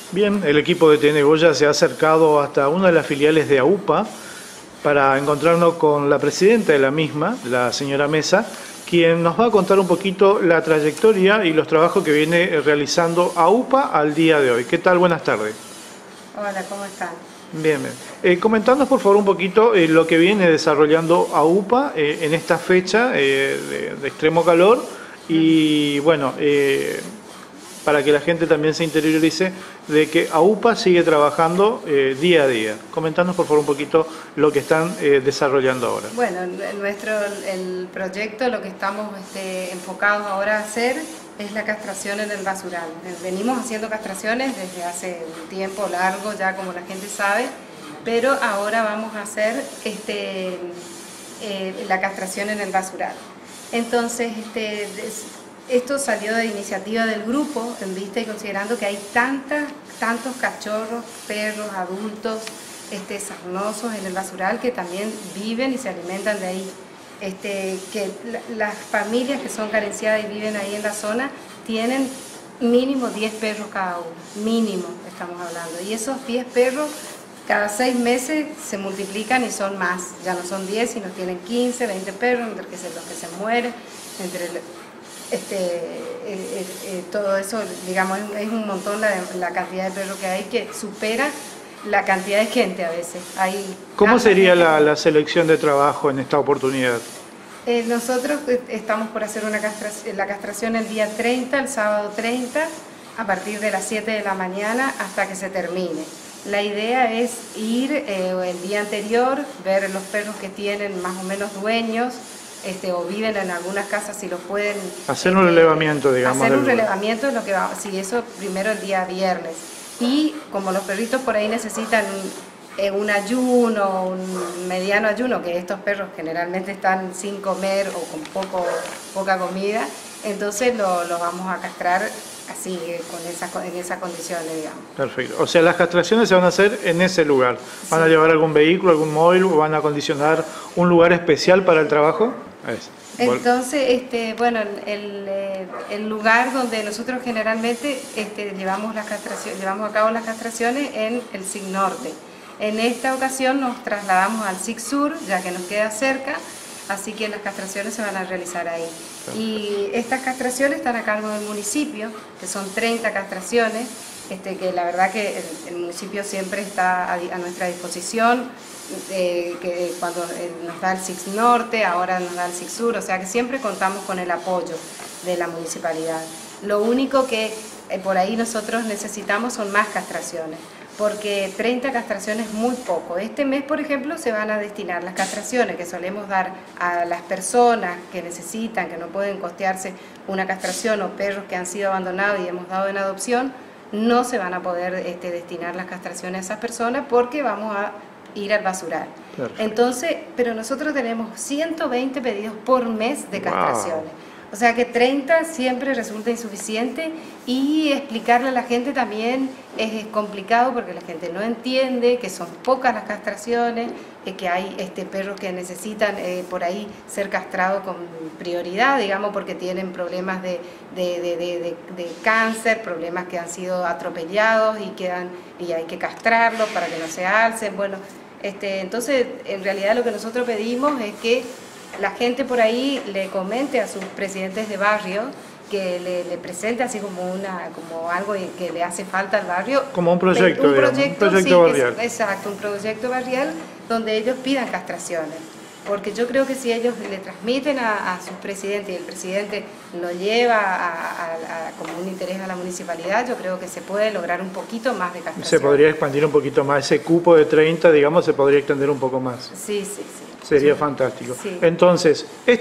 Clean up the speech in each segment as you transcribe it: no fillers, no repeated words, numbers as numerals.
Bien, el equipo de TN Goya se ha acercado hasta una de las filiales de AUPA para encontrarnos con la presidenta de la misma, la señora Mesa, quien nos va a contar un poquito la trayectoria y los trabajos que viene realizando AUPA al día de hoy. ¿Qué tal? Buenas tardes. Hola, ¿cómo están? Bien, bien. Comentarnos por favor un poquito lo que viene desarrollando AUPA en esta fecha de extremo calor y bueno, para que la gente también se interiorice de que AUPA sigue trabajando día a día. Comentarnos por favor un poquito lo que están desarrollando ahora. Bueno, el proyecto, lo que estamos enfocados ahora a hacer es la castración en el basural. Venimos haciendo castraciones desde hace un tiempo largo, ya como la gente sabe, pero ahora vamos a hacer la castración en el basural. Entonces, esto salió de iniciativa del grupo, en vista y considerando que hay tantos cachorros, perros, adultos, sarnosos en el basural que también viven y se alimentan de ahí. Que las familias que son carenciadas y viven ahí en la zona tienen mínimo 10 perros cada uno, mínimo estamos hablando. Y esos 10 perros cada 6 meses se multiplican y son más, ya no son 10 sino tienen 15, 20 perros, entre los que se mueren, entre todo eso, digamos, es un montón la cantidad de perros que hay, que supera la cantidad de gente a veces. ¿Cómo sería la selección de trabajo en esta oportunidad? Nosotros estamos por hacer la castración el día 30, el sábado 30, a partir de las 7 de la mañana hasta que se termine. La idea es ir el día anterior, ver los perros que tienen más o menos dueños, o viven en algunas casas si los pueden... Hacer un relevamiento, digamos. Hacer un relevamiento es lo que va, sí, eso primero el día viernes. Y como los perritos por ahí necesitan un ayuno, un mediano ayuno, que estos perros generalmente están sin comer o con poca comida, entonces los vamos a castrar así, en esas condiciones, digamos. Perfecto. O sea, las castraciones se van a hacer en ese lugar. ¿Van a llevar algún vehículo, algún móvil, o van a acondicionar un lugar especial para el trabajo? Entonces, bueno, el lugar donde nosotros generalmente llevamos a cabo las castraciones en el SIC Norte. En esta ocasión nos trasladamos al SIC Sur, ya que nos queda cerca, así que las castraciones se van a realizar ahí. Y estas castraciones están a cargo del municipio, que son 30 castraciones, que la verdad que el municipio siempre está a nuestra disposición, que cuando nos da el SIC Norte, ahora nos da el SIC Sur, o sea que siempre contamos con el apoyo de la municipalidad. Lo único que por ahí nosotros necesitamos son más castraciones, porque 30 castraciones es muy poco. Este mes, por ejemplo, se van a destinar las castraciones que solemos dar a las personas que necesitan, que no pueden costearse una castración, o perros que han sido abandonados y hemos dado en adopción. No se van a poder destinar las castraciones a esas personas porque vamos a ir al basural. Perfecto. Entonces, pero nosotros tenemos 120 pedidos por mes de castraciones. Wow. O sea que 30 siempre resulta insuficiente, y explicarle a la gente también es complicado porque la gente no entiende que son pocas las castraciones, que hay perros que necesitan por ahí ser castrados con prioridad, digamos, porque tienen problemas de cáncer, problemas que han sido atropellados y hay que castrarlos para que no se alcen. Bueno, entonces en realidad lo que nosotros pedimos es que la gente por ahí le comente a sus presidentes de barrio, que le presente así como algo que le hace falta al barrio. Como un proyecto, un proyecto sí, barrial. Exacto, un proyecto barrial donde ellos pidan castraciones. Porque yo creo que si ellos le transmiten a sus presidentes y el presidente lo lleva como un interés a la municipalidad, yo creo que se puede lograr un poquito más de castraciones. Se podría expandir un poquito más, ese cupo de 30, digamos, se podría extender un poco más. Sí, sí, sí. Sería sí. Fantástico. Sí. Entonces,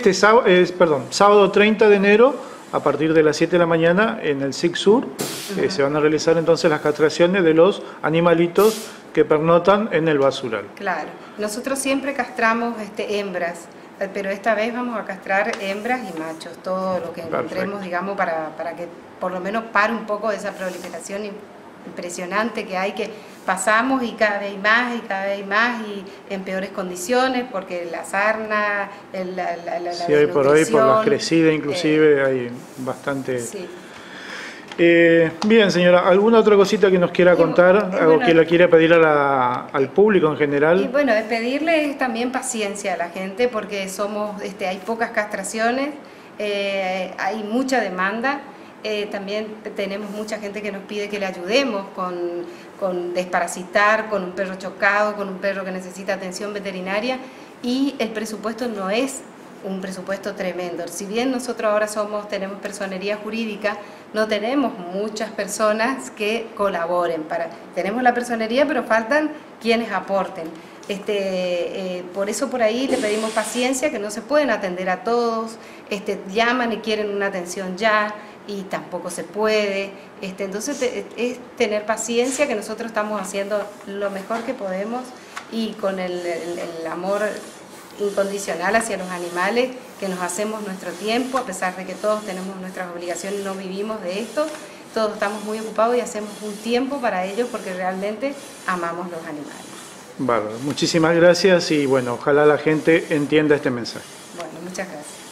sábado 30 de enero, a partir de las 7 de la mañana, en el SIC Sur, se van a realizar entonces las castraciones de los animalitos que pernotan en el basural. Claro. Nosotros siempre castramos hembras, pero esta vez vamos a castrar hembras y machos, todo lo que encontremos. Perfecto. Digamos, para que por lo menos pare un poco esa proliferación impresionante que hay, que pasamos y cada vez más y en peores condiciones, porque la sarna, la sí, hoy por hoy por las crecidas inclusive hay bastante... Sí. Bien, señora, ¿alguna otra cosita que nos quiera contar o que le quiera pedir al público en general? Y bueno, pedirle también paciencia a la gente porque hay pocas castraciones, hay mucha demanda. También tenemos mucha gente que nos pide que le ayudemos con desparasitar, con un perro chocado, con un perro que necesita atención veterinaria, y el presupuesto no es un presupuesto tremendo. Si bien nosotros ahora tenemos personería jurídica, no tenemos muchas personas que colaboren. Tenemos la personería, pero faltan quienes aporten. Por eso por ahí le pedimos paciencia, que no se pueden atender a todos, llaman y quieren una atención ya, y tampoco se puede. Entonces es tener paciencia, que nosotros estamos haciendo lo mejor que podemos y con el amor incondicional hacia los animales, que nos hacemos nuestro tiempo, a pesar de que todos tenemos nuestras obligaciones y no vivimos de esto. Todos estamos muy ocupados y hacemos un tiempo para ellos porque realmente amamos los animales. Bárbaro, muchísimas gracias y bueno, ojalá la gente entienda este mensaje. Bueno, muchas gracias.